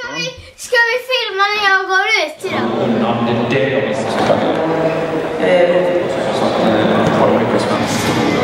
Ska vi filma när jag går ut idag? Ja, det är jag visst. Så att det var mycket spännande.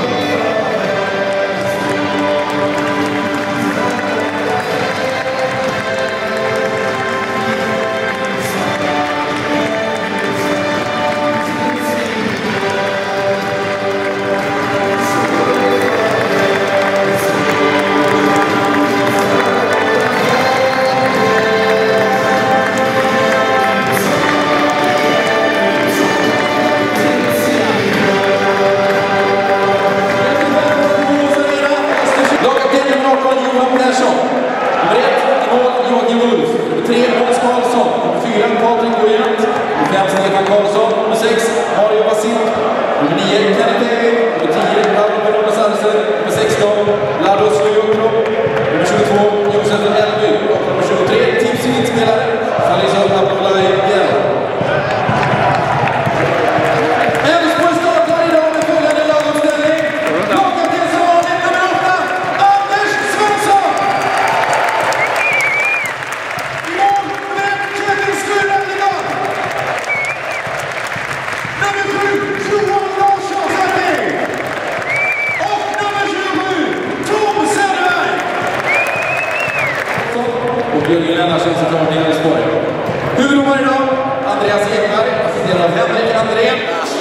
Huvuddomare idag, Andreas Ekberg, assisterad av Henrik Andrén.